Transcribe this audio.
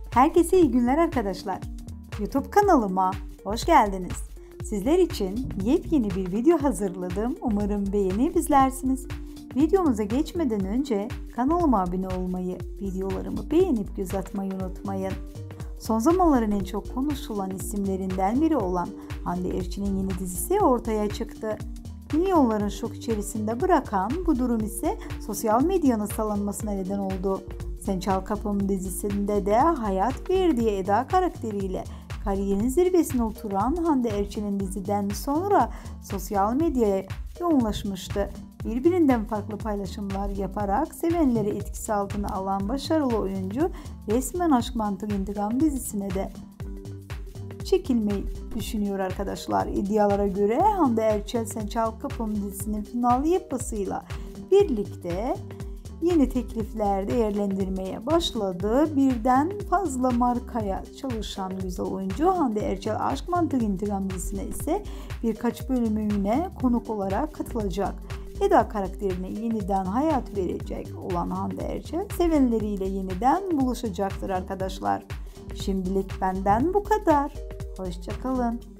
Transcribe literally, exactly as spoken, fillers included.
Herkese iyi günler arkadaşlar. YouTube kanalıma hoş geldiniz. Sizler için yepyeni bir video hazırladım. Umarım beğenip izlersiniz. Videomuza geçmeden önce kanalıma abone olmayı, videolarımı beğenip göz atmayı unutmayın. Son zamanların en çok konuşulan isimlerinden biri olan Hande Erçel'in yeni dizisi ortaya çıktı. Milyonların şok içerisinde bırakan bu durum ise sosyal medyanın salınmasına neden oldu. Sen Çal Kapımı dizisinde de hayat verdiği Eda karakteriyle kariyerin zirvesine oturan Hande Erçel'in diziden sonra sosyal medyaya yoğunlaşmıştı. Birbirinden farklı paylaşımlar yaparak sevenleri etkisi altına alan başarılı oyuncu resmen Aşk Mantık İntikam dizisine de çekilmeyi düşünüyor arkadaşlar. İddialara göre Hande Erçel Sen Çal Kapımı dizisinin final yapısıyla birlikte yeni teklifler değerlendirmeye başladı. Birden fazla markaya çalışan güzel oyuncu Hande Erçel Aşk Mantık İntikam dizisine ise birkaç bölümüne konuk olarak katılacak. Eda karakterine yeniden hayat verecek olan Hande Erçel sevenleriyle yeniden buluşacaktır arkadaşlar. Şimdilik benden bu kadar. Hoşça kalın.